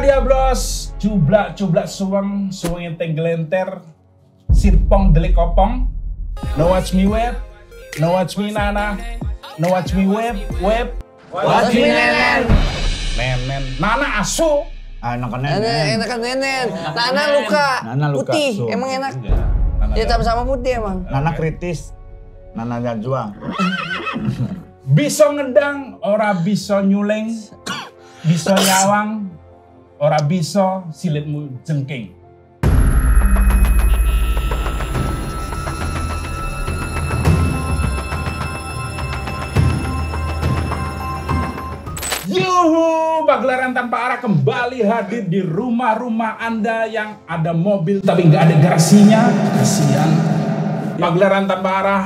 dia bros, cublak suweng, suweng enteng gelenter, sirpong delik kopong, no watch me web, no watch me nana, no watch me web, watch me nenen. Nenen, nana asu. Enakan nenen. Nana luka. Putih, so. emang enak. Nana Ya sama putih emang. Nana kritis, Nana Najwa. Bisa ngedang, ora bisa nyuleng, bisa nyawang, ora bisa silitmu jengking. Yuhu, pagelaran tanpa arah kembali hadir di rumah-rumah Anda yang ada mobil tapi nggak ada garasinya. Kasihan. Pagelaran tanpa arah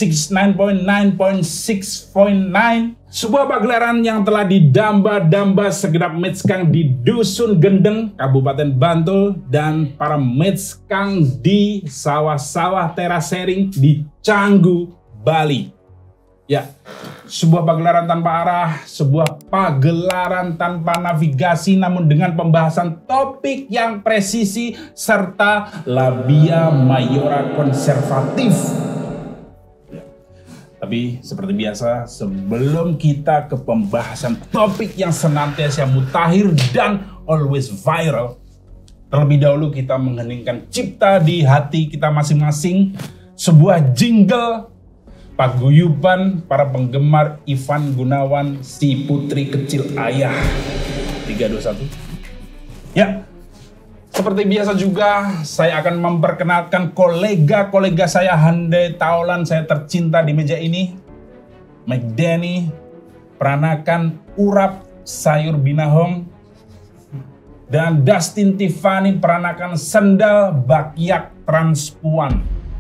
69.9.6.9. Sebuah pagelaran yang telah didamba-damba segenap metskang di Dusun Gendeng, Kabupaten Bantul, dan para metskang di sawah-sawah terasering di Canggu, Bali. Ya, sebuah pagelaran tanpa arah, sebuah pagelaran tanpa navigasi namun dengan pembahasan topik yang presisi serta labia mayora konservatif. Ya. Tapi seperti biasa, sebelum kita ke pembahasan topik yang senantiasa mutakhir dan always viral, terlebih dahulu kita mengheningkan cipta di hati kita masing-masing, sebuah jingle paguyuban para penggemar Ivan Gunawan, si putri kecil ayah. 3, 2, 1. Ya, seperti biasa juga saya akan memperkenalkan kolega-kolega saya handai taulan saya tercinta di meja ini. Mike Denny, peranakan urap sayur binahong, dan Dustin Tiffany, peranakan sendal bakyak transpuan.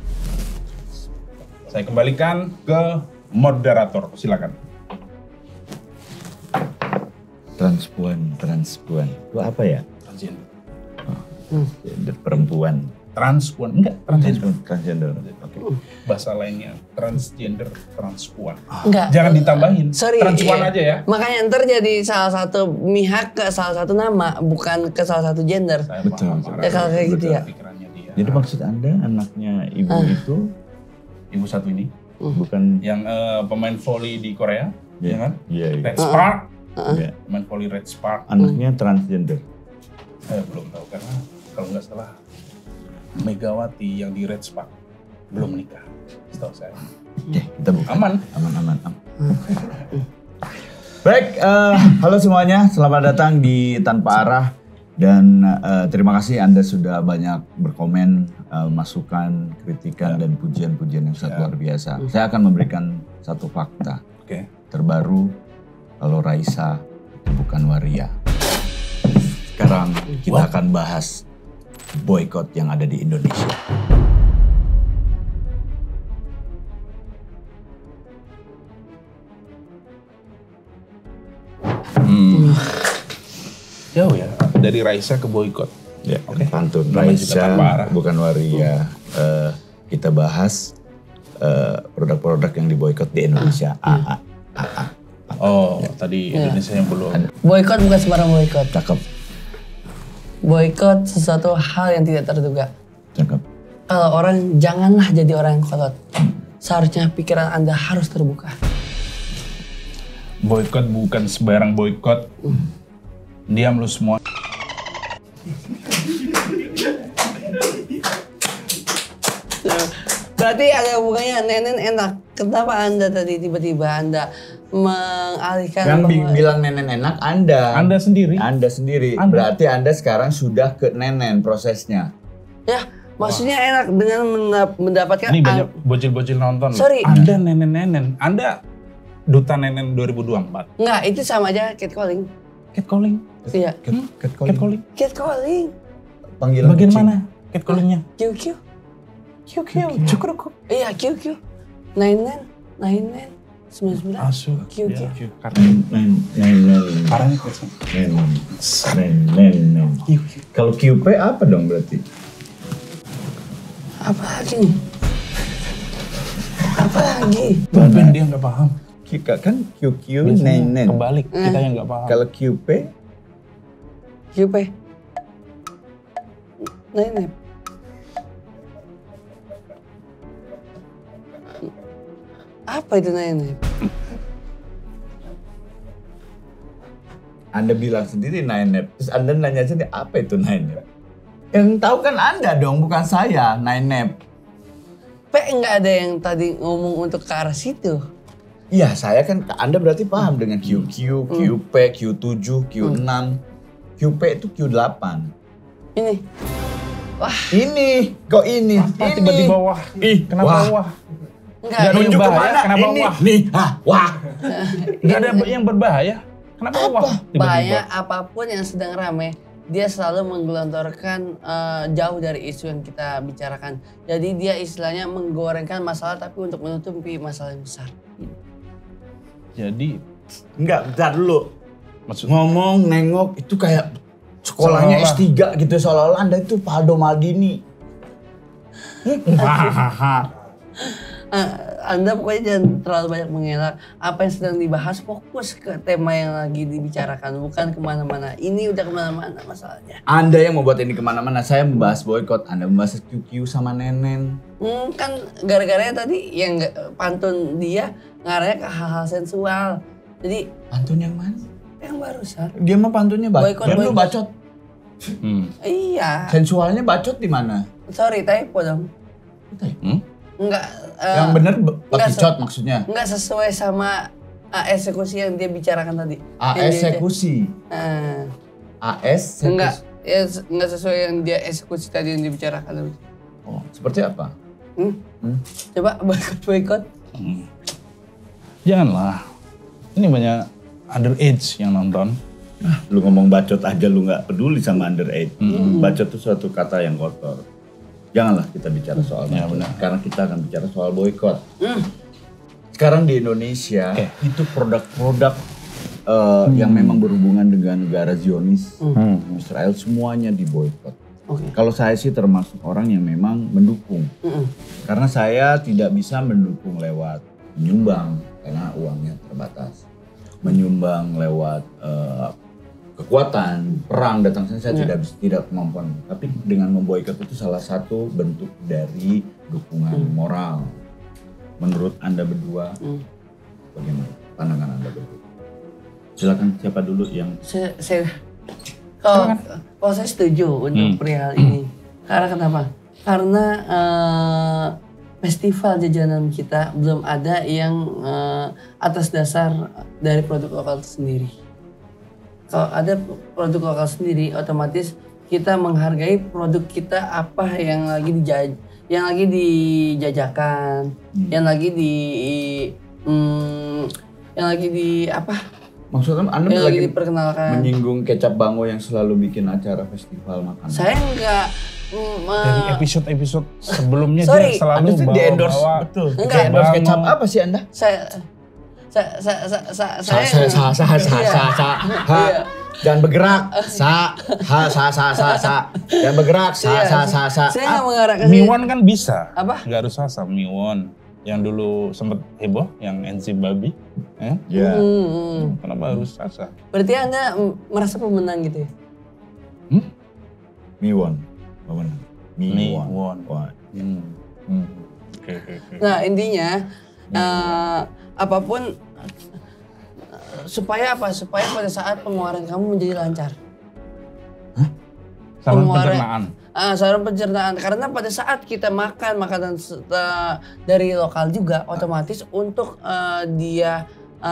Saya kembalikan ke moderator, silakan. Transpuan. Itu apa ya? Transgender. Gender perempuan. Transpuan, enggak Transgender. Oke. Bahasa lainnya transgender, transpuan. Enggak. Jangan ditambahin. Sorry. Transpuan aja ya. Makanya ntar jadi salah satu mihak ke salah satu nama, bukan ke salah satu gender. Saya Betul. paham, Ya kalau kayak gitu ya. pikirannya dia. Jadi maksud Anda anaknya ibu itu Ibu satu ini bukan yang pemain volley di Korea, ya kan? Iya. Red Spark, Iya. pemain volley Red Spark. Anaknya transgender. Saya belum tahu karena kalau nggak salah Megawati yang di Red Spark belum menikah, setahu saya. Oke, kita buka. Aman. Aman. Baik, halo semuanya, selamat datang di Tanpa Arah dan terima kasih Anda sudah banyak berkomen, masukan, kritikan dan pujian-pujian yang sangat luar biasa. Saya akan memberikan satu fakta Oke. terbaru kalau Raisa itu bukan waria. Sekarang kita akan bahas boykot yang ada di Indonesia. Jauh ya dari Raisa ke boykot. Ya, Oke. pantun Namanya juga Raisa Tanpa Arah. bukan waria. Kita bahas produk-produk yang diboykot di Indonesia. Oh, tadi Indonesia yang belum. Boykot bukan sembarang boykot. Cakep, Boykot sesuatu hal yang tidak terduga. cakep. Kalau orang, janganlah jadi orang yang kolot. Seharusnya pikiran Anda harus terbuka. Boykot bukan sembarang boykot. Diam lu semua. Berarti ada hubungannya nenen enak. Kenapa Anda tadi tiba-tiba Anda mengalihkan Yang bahwa- bilang nenen enak Anda. Anda sendiri. Anda sendiri. Anda. Berarti Anda sekarang sudah ke nenen prosesnya. Ya, maksudnya enak dengan mendapatkan Ini banyak bocil-bocil nonton. Sorry. Anda nenen-nenen. Anda duta nenen 2024. Enggak, itu sama aja catcalling. Catcalling. Iya. Catcalling. Catcalling. Panggilan Bagian kucing. mana catcallingnya? QQ. QQ. Cukup. Iya, QQ. 99 99. Asu. QQ. Ya, karena Nenen. parahnya kecil. Nenen. Kalau QP apa dong berarti? Apa lagi nih? Apa lagi? Tumben dia nggak paham. Kan QQ Biasanya nenen. kebalik, kita yang nggak paham. Kalau QP QP. Nainep. Apa itu Nainep? Anda bilang sendiri 9nap, terus Anda nanya sendiri apa itu 9nap? Yang tahu kan Anda dong, bukan saya 9nap. Nggak ada yang tadi ngomong untuk ke arah situ. Iya, saya kan, Anda berarti paham dengan QQ, QP, Q7, Q6. QP itu Q8. Ini. Wah. Ini, kok ini? Apa Ini. tiba-tiba wah? Ih, Kenapa wah. wah? Enggak. Nggak ada yang Tunjuk bahaya, kemana? kenapa Ini, wah? nih, wah. Nggak ada yang berbahaya. Kenapa wah? Tiba-tiba. Bahaya apapun yang sedang rame, dia selalu menggelontorkan jauh dari isu yang kita bicarakan. Jadi dia istilahnya menggorengkan masalah tapi untuk menutupi masalah yang besar. Jadi Enggak, bentar dulu. maksud Ngomong, nengok, itu kayak sekolahnya Seolah-olah. S3 gitu. Seolah-olah Anda itu Paldo Maldini. Anda pokoknya jangan terlalu banyak mengelak. Apa yang sedang dibahas fokus ke tema yang lagi dibicarakan, bukan kemana-mana. Ini udah kemana-mana masalahnya. Anda yang membuat ini kemana-mana. Saya membahas boykot, Anda membahas QQ sama Nenen. Kan gara-garanya tadi yang pantun dia ngarahnya ke hal-hal sensual. Jadi Pantun yang mana? yang barusan. Dia mah pantunnya Boykot, Dia lu boykot. bacot. Iya. Sensualnya bacot di mana? Sorry, typo dong. Enggak. Yang bener enggak bacot maksudnya. Enggak sesuai sama eksekusi yang dia bicarakan tadi. Eksekusi. AS Enggak. Ya, enggak sesuai yang dia eksekusi tadi yang dibicarakan. Oh, seperti apa? Coba boykot. janganlah. Ini banyak underage yang nonton. Lu ngomong bacot aja lu nggak peduli sama underage. Bacot itu suatu kata yang kotor. Janganlah kita bicara soal Ya, bacot, benar. karena kita akan bicara soal boykot. Sekarang di Indonesia itu produk-produk yang memang berhubungan dengan negara Zionis, Israel, semuanya diboykot. Oke. Kalau saya sih termasuk orang yang memang mendukung. Karena saya tidak bisa mendukung lewat menyumbang karena uangnya terbatas. Menyumbang lewat kekuatan, perang datang saya tidak kemampuan. Tapi dengan memboikot itu salah satu bentuk dari dukungan moral. Menurut Anda berdua, bagaimana pandangan Anda berdua? Silakan, siapa dulu yang Kalau saya setuju untuk perihal ini. Karena kenapa? Karena festival jajanan kita belum ada yang atas dasar dari produk lokal sendiri. Kalau ada produk lokal sendiri, otomatis kita menghargai produk kita apa yang lagi dijajakan, yang lagi di apa? maksudnya Anda Yang lagi lagi diperkenalkan. menyinggung kecap Bango yang selalu bikin acara festival makanan? Saya enggak Dari episode-episode sebelumnya Sorry. dia selalu Anda tuh di-endorse, bawa betul. Enggak. Di-endorse Bango. kecap apa sih Anda? saya Iya. Jangan bergerak. Jangan bergerak. Saya nggak mengarah ke situ. Miwon kan bisa. Apa? Nggak harus sasa Miwon. Yang dulu sempet heboh, yang enzim babi. Ya. Kenapa harus sasa? Berarti Anda merasa pemenang gitu ya? Miwon. Bagaimana? Miwon. Wah. Oke. Nah intinya apapun supaya apa? Supaya pada saat pengeluaran kamu menjadi lancar. Saluran Pengeluaran- pencernaan. Saluran pencernaan. Karena pada saat kita makan makanan dari lokal juga, otomatis untuk dia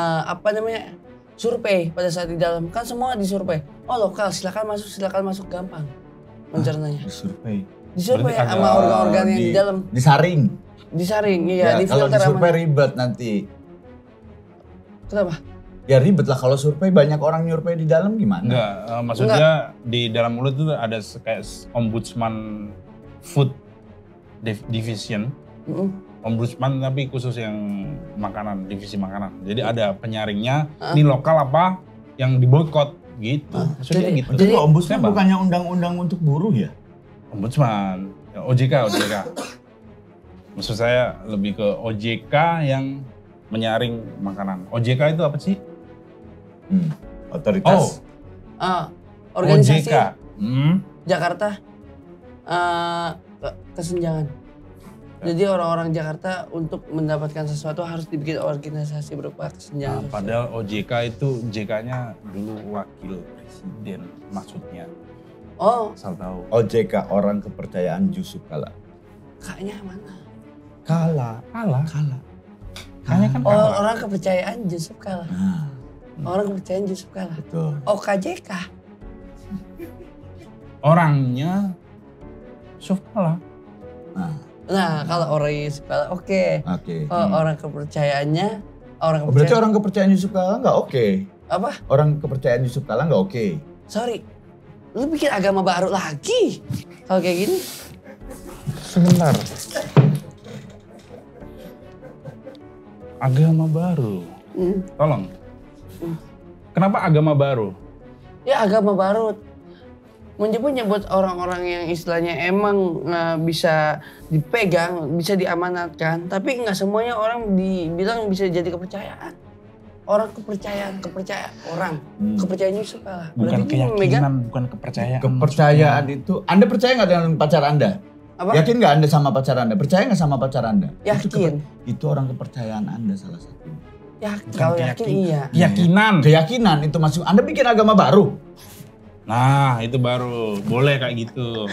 survei pada saat di dalam kan semua disurvei. Oh lokal, silakan masuk gampang mencernanya. Disurvei. Disurvei Berarti sama organ-organ yang di dalam. Disaring. Disaring, iya. Ya, kalau Difilter disurvei sama. ribet nanti. Kenapa? Ya ribet lah kalau survei banyak orang nyurvei di dalam gimana? Enggak, maksudnya di dalam mulut itu ada kayak ombudsman food division. Ombudsman tapi khusus yang makanan, divisi makanan. Jadi ada penyaringnya, ini lokal apa yang diboykot gitu. Maksudnya Jadi- gitu. Jadi ombudsman Kenapa? bukannya undang-undang untuk buruh ya? Ombudsman, OJK. Maksud saya lebih ke OJK yang menyaring makanan. OJK itu apa sih? Otoritas. organisasi OJK. Jakarta kesenjangan. Jadi orang-orang Jakarta untuk mendapatkan sesuatu harus dibikin organisasi berupa kesenjangan. Padahal OJK itu JK-nya dulu wakil presiden maksudnya. Oh, Asal tahu. OJK, orang kepercayaan Yusuf Kala. kaknya mana? Kala. Kayaknya kan Oh, kalah. orang kepercayaan Yusuf Kala. Nah, Orang kepercayaan Yusuf Kala. betul. Oh, KJK. Orangnya Yusuf Kala. Nah, kalau orang Yusuf Kala oke. Oke. Oh, orang kepercayaannya orang Oh, berarti kepercayaan. orang kepercayaan Yusuf Kala nggak oke? Apa? Orang kepercayaan Yusuf Kala nggak oke? Sorry. Lu bikin agama baru lagi. Kalau kayak gini. Sebentar. Agama baru. Tolong. Kenapa agama baru? Ya agama baru. Menyebut orang-orang yang istilahnya emang bisa dipegang, bisa diamanatkan. Tapi nggak semuanya orang dibilang bisa jadi kepercayaan. Orang kepercayaan orang. Kepercayaan Yusuf Kala. Bukan Berarti dia memegang keyakinan, bukan kepercayaan. Kepercayaan itu, Anda percaya nggak dengan pacar Anda? apa? Yakin nggak Anda sama pacar Anda? Percaya nggak sama pacar Anda? Yakin. Itu orang kepercayaan Anda salah satu. Yakin. Bukan Kalau yakin iya. Keyakinan. Keyakinan itu masuk. Anda bikin agama baru. Nah, itu baru. Boleh kayak gitu.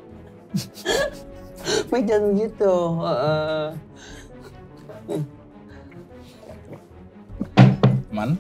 Jangan gitu. Man?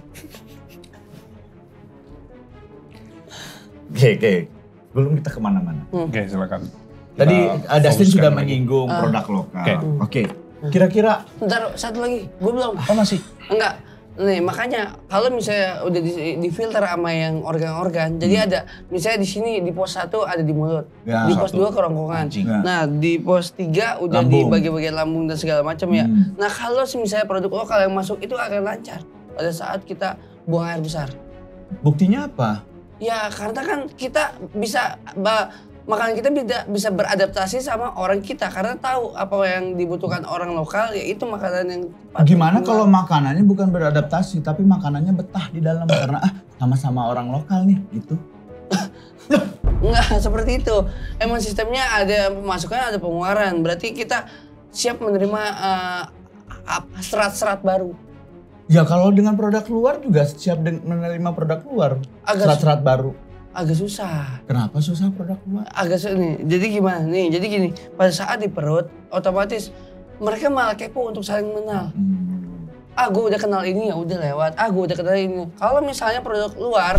Oke. Belum kita kemana-mana. Oke, silakan. Tadi Kita Dustin fokuskan sudah lagi. menyinggung produk lokal. Oke. Oke. Kira-kira Bentar, satu lagi. Gue belum. Oh masih? Enggak. Nih, makanya kalau misalnya udah di filter sama yang organ-organ, jadi ada misalnya di sini di pos 1 ada di mulut, Ya, di pos satu. 2 kerongkongan. Anjing. Ya. Nah, di pos 3 udah di Lambung. bagian-bagian lambung dan segala macam ya. Nah, kalau misalnya produk lokal yang masuk itu akan lancar pada saat kita buang air besar. buktinya apa? Ya, karena kan kita bisa makanan kita bisa beradaptasi sama orang kita karena tahu apa yang dibutuhkan orang lokal, yaitu makanan yang tepat. Gimana kalau makanannya bukan beradaptasi tapi makanannya betah di dalam karena sama-sama orang lokal nih gitu. Enggak seperti itu. Emang sistemnya ada pemasukan, ada pengeluaran. Berarti kita siap menerima serat-serat baru. Ya kalau dengan produk luar juga siap menerima produk luar. Agak Serat-serat baru. Agak susah. Kenapa susah produk luar? Agak susah nih. Jadi gimana? Nih, jadi gini. Pada saat di perut, otomatis mereka malah kepo untuk saling mengenal. Ah, gue udah kenal ini ya udah lewat. Ah, gue udah kenal ini. Kalau misalnya produk luar,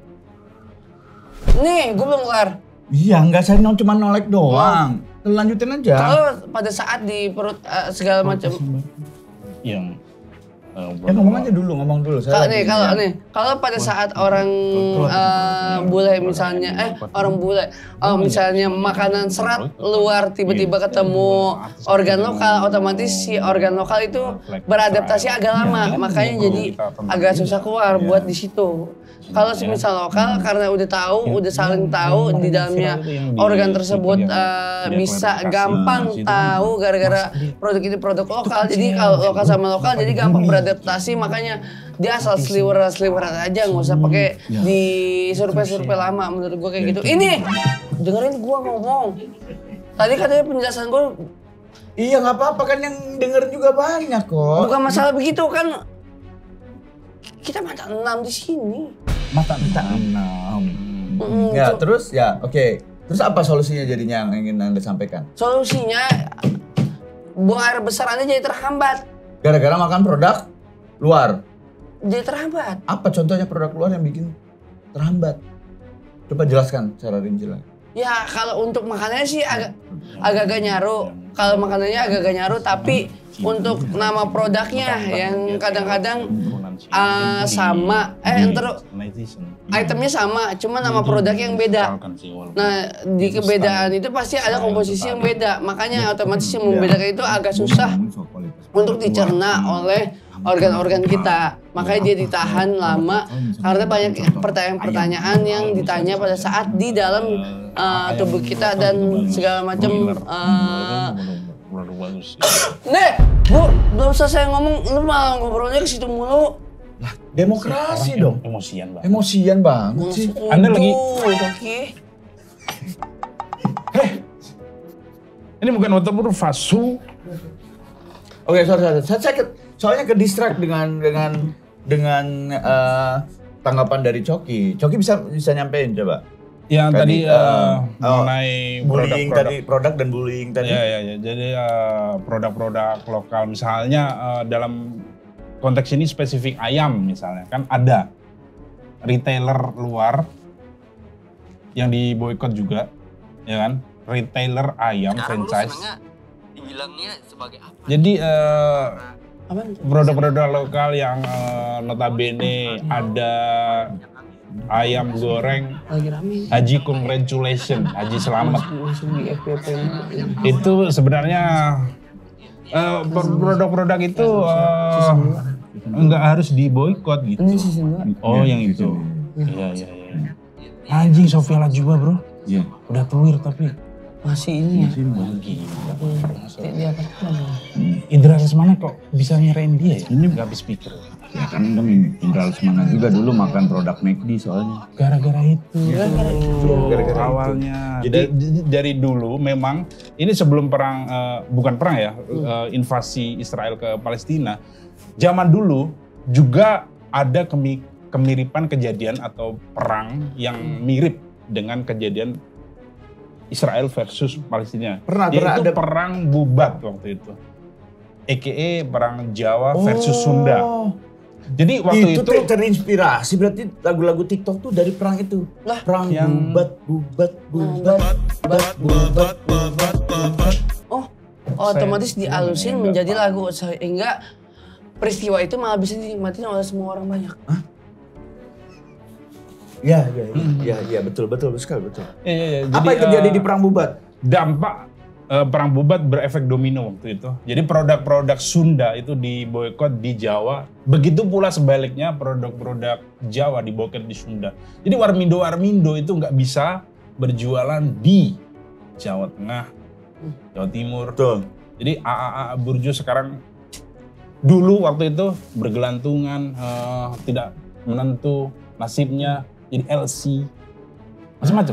nih, gue belum kelar. Iya, enggak saya cuma nolek doang. Lanjutin aja. Kalau pada saat di perut segala macam. Yang Ya ngomong aja dulu, ngomong dulu. Saya lagi Kalau pada saat orang bule misalnya, orang bule, misalnya makanan serat luar tiba-tiba ketemu organ lokal, otomatis si organ lokal itu beradaptasi agak lama, makanya jadi agak susah keluar buat di situ. Kalau semisal lokal karena udah tahu, udah saling tahu di dalamnya organ tersebut bisa gampang tahu gara-gara produk ini produk lokal. Jadi kalau lokal sama lokal jadi gampang beradaptasi, makanya dia asal seliweran aja, nggak usah pakai di survei lama menurut gua kayak gitu. Ini dengerin gua ngomong. Tadi katanya penjelasan gua. Iya nggak apa-apa kan yang denger juga banyak kok. Bukan masalah begitu kan. Kita mata 6 di sini. Mata 6. Ya terus ya oke. Terus apa solusinya jadinya yang ingin Anda sampaikan? Solusinya buang air besar Anda jadi terhambat. Gara-gara makan produk luar. Jadi terhambat. Apa contohnya produk luar yang bikin terhambat? Coba jelaskan secara rinci lah. Ya kalau untuk makanannya sih agak-agak nyaru. Kalau makanannya agak-agak nyaru, tapi untuk nama produknya yang kadang-kadang sama, itemnya sama, cuma nama produknya yang beda. Nah di kebedaan itu pasti ada komposisi yang beda, makanya otomatis yang membedakan itu agak susah untuk dicerna oleh organ-organ kita. Makanya dia ditahan lama karena banyak pertanyaan-pertanyaan yang ditanya pada saat di dalam tubuh kita dan segala macam. Bagus. Nih, Bu, belum selesai ngomong, lu malah ngobrolnya ke situ mulu. Lah, demokrasi dong. Emosian banget. Emosian banget sih. Anda lagi... Oke. Ini bukan waterproof fasu. Oke, sorry. Soalnya ke distract dengan tanggapan dari Coki. Coki bisa nyampein coba. Yang tadi mengenai bullying produk-produk. tadi, produk dan bullying tadi. Ya. Jadi produk-produk lokal misalnya dalam konteks ini spesifik ayam misalnya kan ada retailer luar yang diboikot juga, ya kan? Retailer ayam franchise. Dibilangnya sebagai apa? Jadi Apaan? produk-produk lokal yang notabene ada ayam goreng Lagi rame. Haji congratulation, Haji selamat. Masuk di FPP. Itu sebenarnya produk-produk itu nggak harus diboikot gitu. Ini season 2. Oh yang itu. Iya. Anjing Sofia Lajuba bro. Iya. Udah tuir tapi Masih ini ya. gila. Dia apa? Indra Lesmana kok bisa nyerain dia ya? Ini nggak habis pikir. Ya kan Indra Lesmana juga dulu makan produk McD soalnya. Gara-gara itu. Gara-gara awalnya. itu. Jadi dari dulu memang ini sebelum perang, bukan perang ya, invasi Israel ke Palestina. Zaman dulu juga ada kemiripan kejadian atau perang yang mirip dengan kejadian Israel versus Palestina. Yaitu ada perang Bubat waktu itu. EKE perang Jawa versus Sunda. Jadi waktu itu terinspirasi berarti lagu-lagu TikTok tuh dari perang itu. Lah, perang yang- bubat. Oh, otomatis dialusin menjadi lagu sehingga peristiwa itu malah bisa dinikmati oleh semua orang banyak. Iya, betul sekali, betul. Iya. Apa yang terjadi di perang bubat? Dampak perang Bubat berefek domino waktu itu. Jadi produk-produk Sunda itu diboikot di Jawa. Begitu pula sebaliknya produk-produk Jawa diboikot di Sunda. Jadi Warmindo itu nggak bisa berjualan di Jawa Tengah, Jawa Timur. Betul. Jadi AAA Burjo sekarang dulu waktu itu bergelantungan, tidak menentu nasibnya, jadi LC, macam-macam.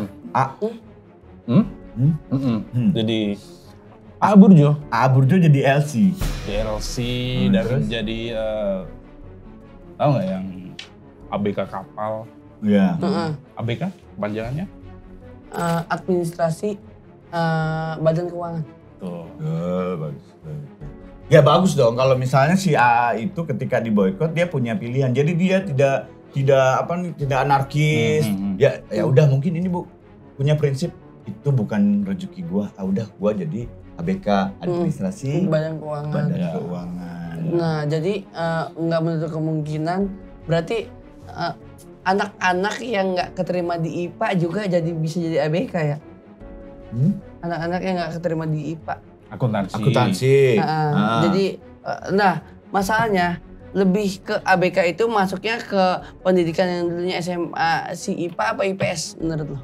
Jadi AA Burjo. AA Burjo jadi LC. DLC dan jadi tahu nggak yang ABK kapal? Iya. ABK panjangannya? Administrasi Badan Keuangan. Tuh. Bagus. Ya bagus dong kalau misalnya si AA itu ketika diboikot dia punya pilihan. Jadi dia tidak anarkis. Ya udah mungkin ini punya prinsip itu bukan rezeki gua. Udah gua jadi ABK administrasi Badan Keuangan. Badan Ya. Keuangan. Nah, jadi nggak menutup kemungkinan berarti anak-anak yang nggak keterima di IPA juga jadi bisa jadi ABK ya? Anak-anak yang nggak keterima di IPA. Akuntansi. Jadi, masalahnya lebih ke ABK itu masuknya ke pendidikan yang dulunya SMA si IPA apa IPS menurut lo?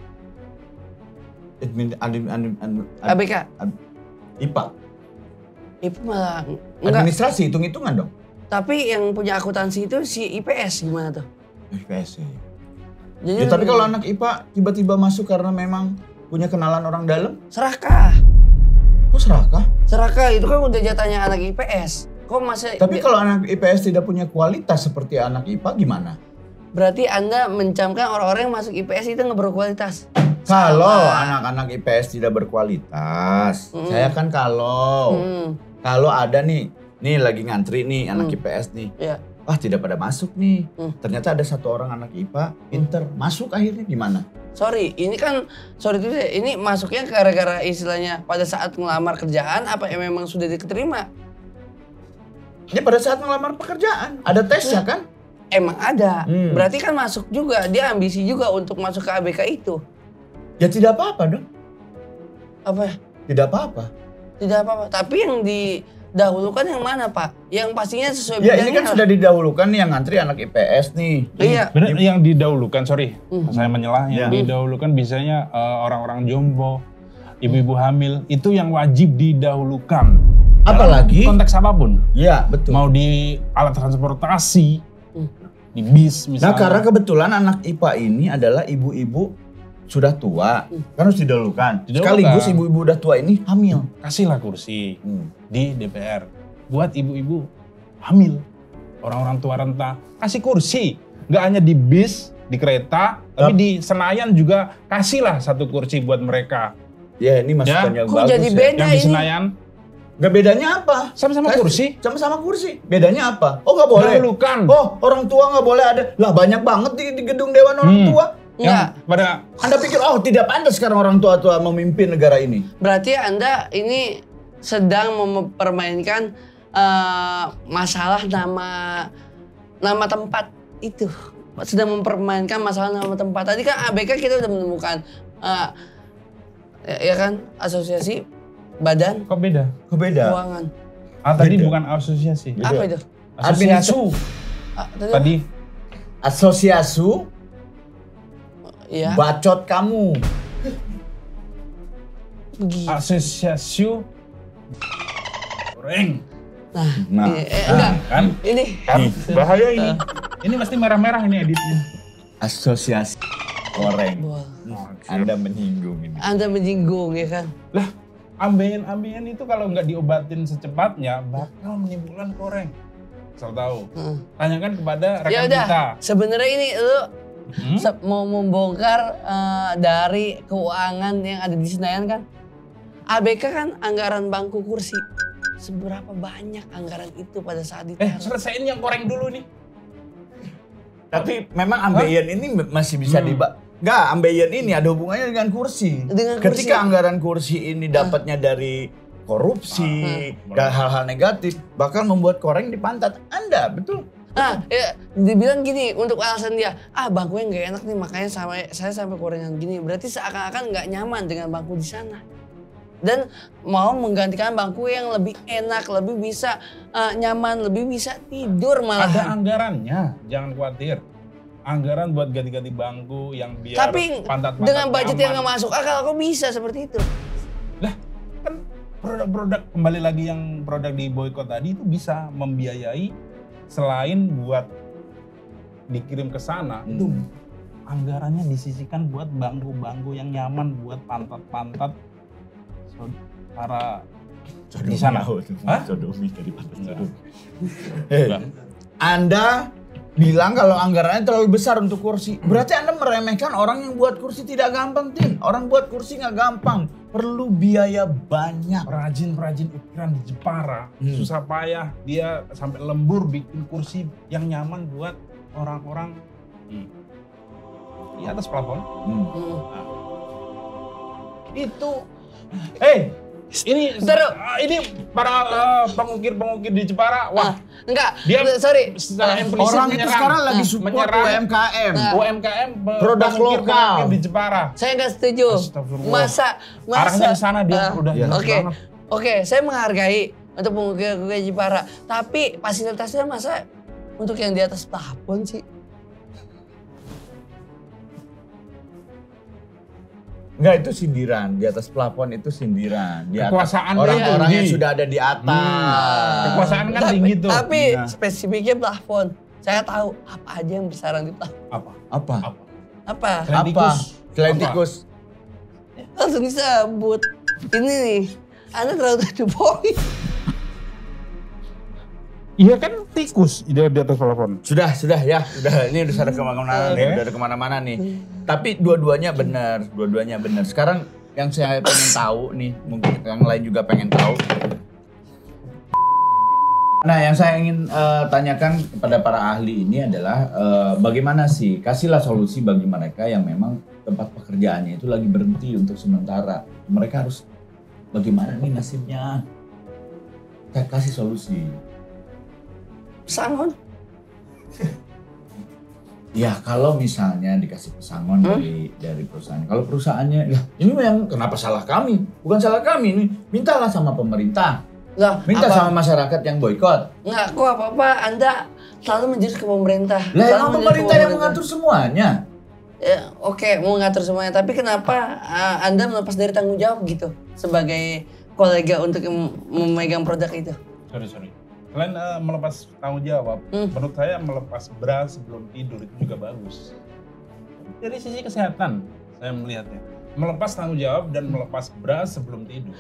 ABK? IPA. IPA malah enggak. Administrasi hitung-hitungan dong. Tapi yang punya akuntansi itu si IPS gimana tuh? IPS ya. Jadi Ya, tapi kalau anak IPA tiba-tiba masuk karena memang punya kenalan orang dalam, serakah. kok serakah? Serakah itu kan udah jatahnya anak IPS. Kok masih Tapi kalau anak IPS tidak punya kualitas seperti anak IPA gimana? berarti Anda mencamkan orang-orang yang masuk IPS itu nggak berkualitas. Kalau anak-anak IPS tidak berkualitas, saya kan kalau ada nih lagi ngantri nih anak IPS nih, Ya. wah tidak pada masuk nih. Ternyata ada satu orang anak IPA pinter masuk akhirnya gimana? Ini masuknya gara-gara istilahnya pada saat ngelamar kerjaan apa yang memang sudah diterima? Ya pada saat melamar pekerjaan ada tesnya kan? Emang ada. Berarti kan masuk juga, dia ambisi juga untuk masuk ke ABK itu. Ya tidak apa-apa dong. Apa? Tidak apa-apa. Tidak apa-apa. Tapi yang didahulukan yang mana, Pak? Yang pastinya sesuai Ya ini bidangnya kan sudah didahulukan nih yang ngantri anak IPS nih. Iya. Benar yang didahulukan, sorry, saya menyelah. Yang Ya. didahulukan biasanya orang-orang jompo, ibu-ibu hamil, itu yang wajib didahulukan. Apalagi Dalam konteks apapun. ya betul. Mau di alat transportasi, di bis misalnya. Nah karena kebetulan anak IPA ini adalah ibu-ibu sudah tua, kan harus didahulukan. Sekaligus ibu-ibu udah tua ini hamil. Kasihlah kursi di DPR buat ibu-ibu hamil, orang-orang tua renta. Kasih kursi, nggak hanya di bis, di kereta, tapi di Senayan juga kasihlah satu kursi buat mereka. Ya ini masukan yang bagus jadi beda Yang di ini? Senayan Gak bedanya apa? sama-sama kursi. Sama-sama kursi. Bedanya apa? Oh nggak boleh. Dahulukan. Oh orang tua nggak boleh ada. Lah banyak banget di gedung Dewan orang tua. Enggak. Pada Anda pikir tidak pantas sekarang orang tua-tua memimpin negara ini? Berarti Anda ini sedang mempermainkan masalah nama tempat itu. Sedang mempermainkan masalah nama tempat. Tadi kan ABK kita udah menemukan ya kan asosiasi badan kok beda? Kok beda? keuangan. Tadi Beda. bukan asosiasi. Apa itu? Asosiasi. Tadi Asosiasu ya. bacot kamu. Begitu. asosiasi goreng. Nah, Enggak. Kan? Ini Bahaya ini. Ini pasti merah-merah ini editnya. asosiasi goreng. wah, Anda menyinggung ini. Anda menyinggung ya kan. Lah, ambeien-ambeien itu kalau nggak diobatin secepatnya bakal menimbulkan koreng. Asal tahu. Tanyakan kepada Ya rekan udah. kita. Sebenarnya ini lu mau membongkar dari keuangan yang ada di Senayan kan. ABK kan anggaran bangku kursi. Seberapa banyak anggaran itu pada saat ditaruh? Selesaiin yang koreng dulu nih. Tapi memang ambeien ini masih bisa Enggak, ambeien ini ada hubungannya dengan kursi. Dengan Ketika kursi. anggaran kursi ini dapatnya dari korupsi dan hal-hal negatif, bakal membuat koreng di pantat Anda, betul? Nah, ya, dibilang gini untuk alasan dia, bangkunya nggak enak nih makanya saya sampai korengan gini. Berarti seakan-akan nggak nyaman dengan bangku di sana. Dan mau menggantikan bangku yang lebih enak, lebih bisa nyaman, lebih bisa tidur malah. Ada anggarannya, jangan khawatir. Anggaran buat ganti-ganti bangku yang biar Tapi pantat-pantat dengan budget yang nyaman. nggak masuk akal, kok bisa seperti itu? Lah, kan produk-produk kembali lagi yang produk di boykot tadi itu bisa membiayai selain buat dikirim ke sana, itu anggarannya disisihkan buat bangku-bangku yang nyaman buat pantat-pantat para di sana. Hah? Sodomi dari pantat sodomi. Enggak. Anda bilang kalau anggarannya terlalu besar untuk kursi. Berarti Anda meremehkan orang yang buat kursi tidak gampang, Tin. Orang buat kursi nggak gampang. Perlu biaya banyak. Perajin-perajin ukiran di Jepara susah payah dia sampai lembur bikin kursi yang nyaman buat orang-orang di atas plafon. Itu ini para pengukir-pengukir di Jepara, wah, Enggak, dia sorry. secara implisit Orang itu menyerang. sekarang lagi support menyerang UMKM. UMKM Produk lokal di Jepara. Saya nggak setuju. Astagfirullah. Masa Arahnya ke sana dia udah jelas Oke, banget. oke, saya menghargai untuk pengukir-pengukir Jepara. Tapi fasilitasnya masa untuk yang di atas plafon sih? Enggak, itu sindiran. Di atas plafon itu sindiran. Di atas Kekuasaan dia orang-orang yang tinggi. sudah ada di atas. Kekuasaan kan tinggi tuh. Tapi Nah. spesifiknya plafon. Saya tahu apa aja yang bersarang di plafon. Apa? Apa? Apa? Selain Apa? tikus. Selain Apa? tikus. Langsung disebut. Ini nih, Anda terlalu to the point. Iya kan tikus di atas plafon. Sudah ya. Ini udah ada kemana-mana nih, udah ada kemana-mana nih. Tapi dua-duanya benar. Sekarang yang saya pengen tahu nih, mungkin yang lain juga pengen tahu. Nah, yang saya ingin tanyakan kepada para ahli ini adalah bagaimana sih, kasihlah solusi bagi mereka yang memang tempat pekerjaannya itu lagi berhenti untuk sementara. Mereka harus bagaimana nih nasibnya? Saya kasih solusi. Pesangon. Ya kalau misalnya dikasih pesangon dari perusahaan. Kalau perusahaannya, ya ini yang kenapa salah kami? Bukan salah kami ini. Mintalah sama pemerintah. Lah, Minta apa? sama masyarakat yang boykot. Nggak, kok apa-apa Anda selalu menjurus ke pemerintah. Lah Selalu emang menjurus ke pemerintah yang mengatur semuanya. Ya, oke, mau ngatur semuanya. Tapi kenapa Anda melepas dari tanggung jawab gitu sebagai kolega untuk memegang produk itu? Sorry. Selain melepas tanggung jawab, menurut saya melepas bra sebelum tidur itu juga bagus. Dari sisi kesehatan, saya melihatnya. Melepas tanggung jawab dan melepas bra sebelum tidur.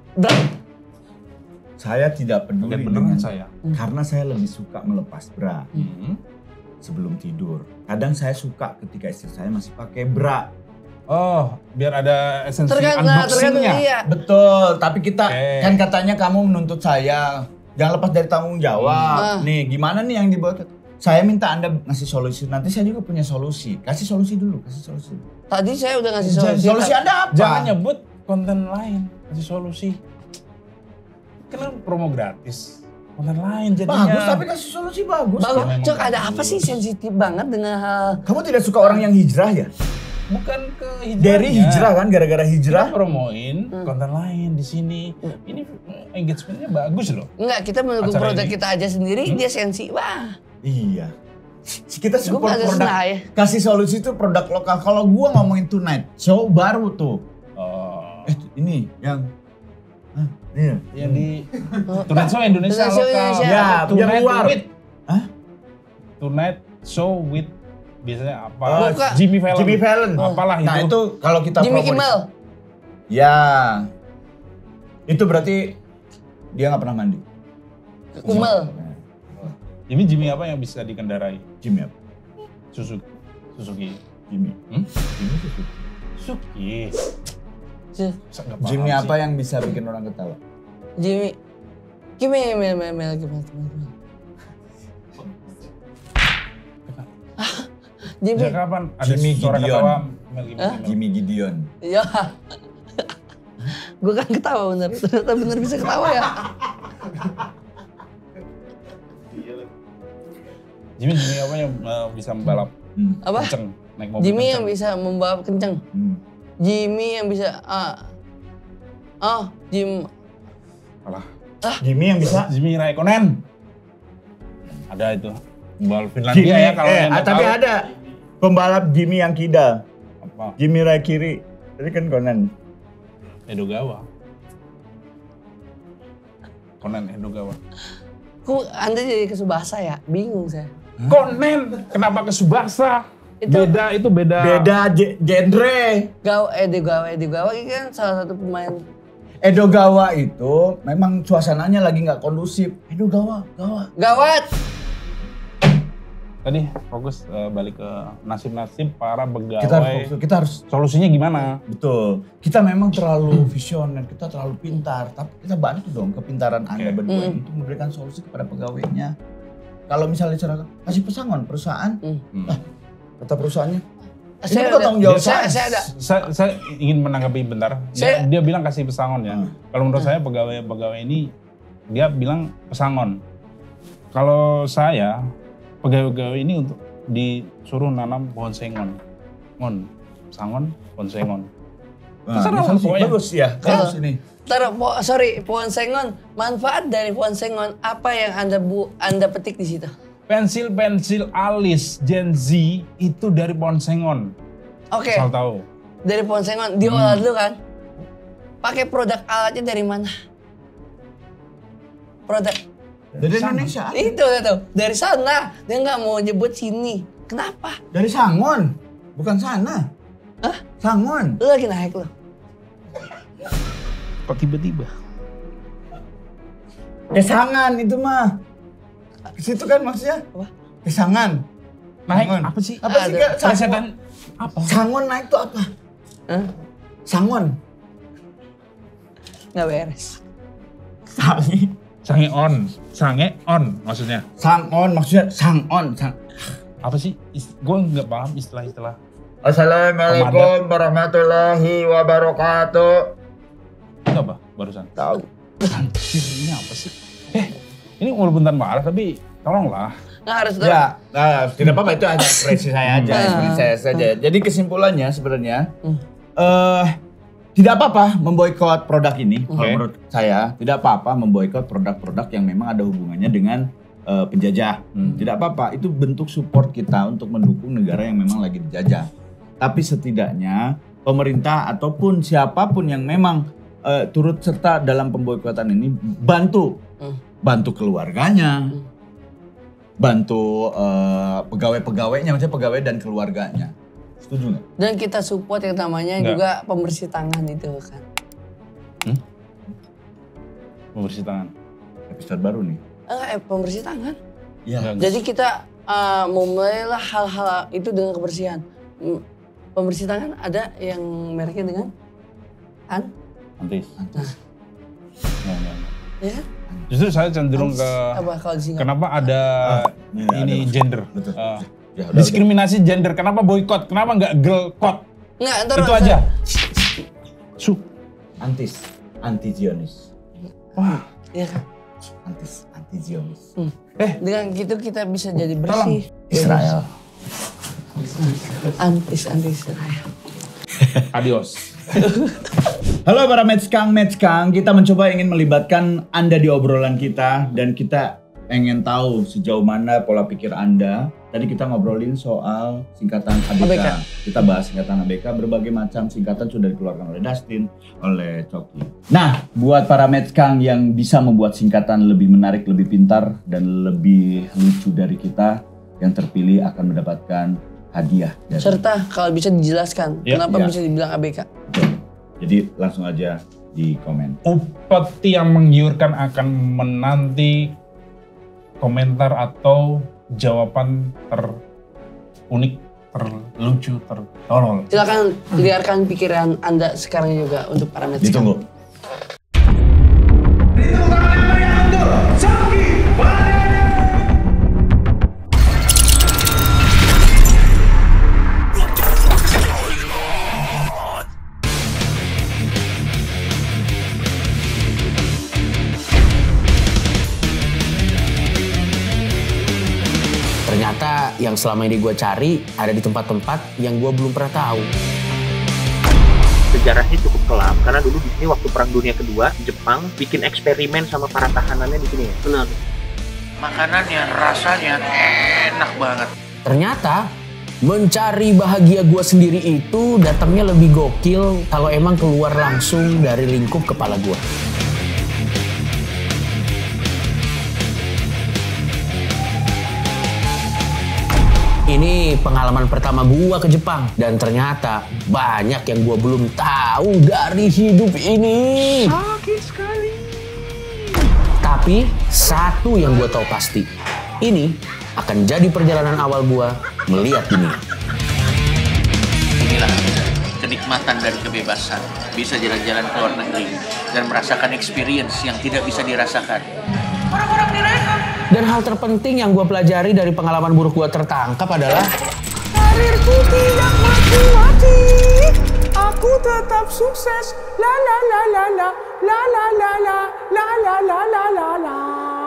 Saya tidak peduli Beneran dengan saya. karena saya lebih suka melepas bra sebelum tidur. Kadang saya suka ketika istri saya masih pakai bra. Oh, biar ada esensi Tergantung unboxingnya. iya. Betul, tapi kita Oke. kan katanya kamu menuntut saya jangan lepas dari tanggung jawab. Nih, gimana nih yang dibuat? Saya minta Anda ngasih solusi. Nanti saya juga punya solusi. Kasih solusi dulu, kasih solusi. Tadi saya udah ngasih solusi. Solusi Anda apa? Jangan nyebut konten lain, kasih solusi. Kan promo gratis. Konten lain jadinya. Bagus, tapi kasih solusi bagus. Bagus. memang Cok, ada bagus. apa sih sensitif banget dengan hal Kamu tidak suka orang yang hijrah ya? Bukan ke hijrahnya. Dari hijrah kan, gara-gara Kita hijrah. promoin konten lain di sini. Ini engagementnya bagus loh. Enggak, kita mendukung Acara produk ini. kita aja sendiri, dia sensi. Wah, Iya. Kita gue support ada produk. senang ya. Kasih solusi itu produk lokal. Kalau gua ngomongin Tonight Show baru tuh. Oh. Ini yang iya. Yang di Tonight Show Indonesia Tonight Show lokal. Indonesia. Ya, yang Tonight luar. with. Hah? Tonight Show with biasanya apa? Bukan. Jimmy Fallon. Jimmy Fallon. Apalah Nah itu. itu kalau kita Jimmy promo di- Kimmel. Ya. Itu berarti dia nggak pernah mandi. Kumel. Ini Jimmy apa yang bisa dikendarai? Jimmy apa? Suzuki. Jimmy. Jimmy Suzuki. Suzuki. Cih, Masa nggak paham Jimmy sih? apa yang bisa bikin orang ketawa? Jimmy. Gimana. Jimmy. Sejak kapan ada Jimmy suara Gideon. ketawa Mel Gibson? Jimmy Gideon. Ya. Gue kan ketawa bener. Ternyata bener bisa ketawa ya. Jimmy apa yang bisa membalap Apa? kenceng, naik mobil Jimmy yang kenceng? bisa membawa kenceng. Jimmy yang bisa Jim. Alah, Jimmy yang bisa. Jimmy Raikkonen. Ada itu. Pembalap Finlandia ya kalau yang nggak tapi tahu. ada pembalap Jimmy yang kidal. Apa? Jimmy Raikiri. Tadi kan Conan. Edogawa. Conan Edogawa. Anda jadi ke Subasa ya? Bingung saya. Conan, kenapa ke Subasa? Itu- Itu beda. Beda genre. Edogawa ini kan salah satu pemain. Edogawa itu memang suasananya lagi nggak kondusif. Edogawa. Gawat. Tadi fokus balik ke nasib-nasib para Kita pegawai. harus Solusinya gimana? betul. Kita memang terlalu visioner, kita terlalu pintar, tapi kita bantu dong kepintaran Anda berdua ini untuk memberikan solusi kepada pegawainya. Kalau misalnya cara kasih pesangon perusahaan, kata perusahaannya, itu bukan tanggung jawab saya saya. ada. Saya ingin menanggapi bentar. Dia bilang kasih pesangon ya. Kalau menurut saya pegawai ini dia bilang pesangon. Kalau saya pegawai ini untuk disuruh nanam pohon sengon. Sangon, pohon sengon. Nah, ini pokoknya. bagus ya, bagus ini. Pohon sengon. Manfaat dari pohon sengon apa yang Anda petik di situ? Pensil alis Gen Z itu dari pohon sengon. Oke. Asal tahu. Dari pohon sengon diolah dulu kan. Pakai produk alatnya dari mana? Produk Dari Indonesia. itu tuh dari sana. Dia nggak mau nyebut sini. Kenapa? Dari Sangon, bukan sana. Hah? Sangon. Lu lagi naik lo. Kok tiba-tiba? Kesangan itu mah. Ke situ kan maksudnya. Apa? Kesangan. Naik Sangon. apa sih? Apa sih Kak? Plesetan apa? Sangon naik tuh apa? Hah? Sangon. Nggak beres. Sange on maksudnya. Sangon maksudnya sangon. Apa sih? Gue nggak paham istilah-istilah. Assalamualaikum warahmatullahi wabarakatuh. Itu apa barusan? Tahu. Anjir, ini apa sih? Ini walaupun tanpa arah tapi tolonglah. Nggak harus Ya, tidak apa-apa itu hanya ekspresi saya aja, ekspresi saya saja. Jadi kesimpulannya sebenarnya tidak apa-apa memboikot produk ini. Kalau menurut saya tidak apa-apa memboikot produk-produk yang memang ada hubungannya dengan penjajah. Tidak apa-apa, itu bentuk support kita untuk mendukung negara yang memang lagi dijajah. Tapi setidaknya pemerintah ataupun siapapun yang memang turut serta dalam pemboikotan ini bantu bantu keluarganya, bantu pegawai-pegawainya, maksudnya pegawai dan keluarganya. Setuju nggak? Dan kita support yang namanya juga pembersih tangan itu kan. Membersih tangan. Episode baru nih. Pembersih tangan. Iya. Jadi kita memulailah hal-hal itu dengan kebersihan. Pembersih tangan ada yang mereknya dengan Antis. Nah. Enggak. Ya kan? Justru saya cenderung ke apa kalau di Singapura? kenapa ada ini ada. gender. Betul. Ya, udah, Diskriminasi gender. Kenapa boykot? Kenapa nggak girl code? Nggak, ntar Itu aja. Anti Zionis. Wah, iya kan? Anti Zionis. Dengan gitu kita bisa jadi bersih. Israel. Anti Israel. Adios. Halo para Metskang, kita mencoba ingin melibatkan Anda di obrolan kita dan kita ingin tahu sejauh mana pola pikir Anda. Tadi kita ngobrolin soal singkatan ABK. Kita bahas singkatan ABK, berbagai macam singkatan sudah dikeluarkan oleh Dustin, oleh Coki. Nah, buat para Metskang yang bisa membuat singkatan lebih menarik, lebih pintar, dan lebih lucu dari kita, yang terpilih akan mendapatkan hadiah. Serta kalau bisa dijelaskan kenapa bisa dibilang ABK. Jadi langsung aja di komen. Upeti yang menggiurkan akan menanti komentar atau jawaban terunik, terlucu, tertolol. Silakan liarkan pikiran Anda sekarang juga untuk para Metskang. Ditunggu. Ternyata yang selama ini gue cari ada di tempat-tempat yang gue belum pernah tahu. Sejarahnya cukup kelam karena dulu di sini waktu Perang Dunia Kedua Jepang bikin eksperimen sama para tahanannya di sini. Benar. Makanannya rasanya enak banget. Ternyata mencari bahagia gue sendiri itu datangnya lebih gokil kalau emang keluar langsung dari lingkup kepala gue. Ini pengalaman pertama gua ke Jepang dan ternyata banyak yang gua belum tahu dari hidup ini. Sakit sekali. Tapi satu yang gua tahu pasti, ini akan jadi perjalanan awal gua melihat dunia. Inilah kenikmatan dari kebebasan. Bisa jalan-jalan ke luar negeri dan merasakan experience yang tidak bisa dirasakan. Orang-orang direkam. Dan hal terpenting yang gue pelajari dari pengalaman buruk gue tertangkap adalah karirku tidak mati-mati, aku tetap sukses. La la la la la la la la la la la la la la la.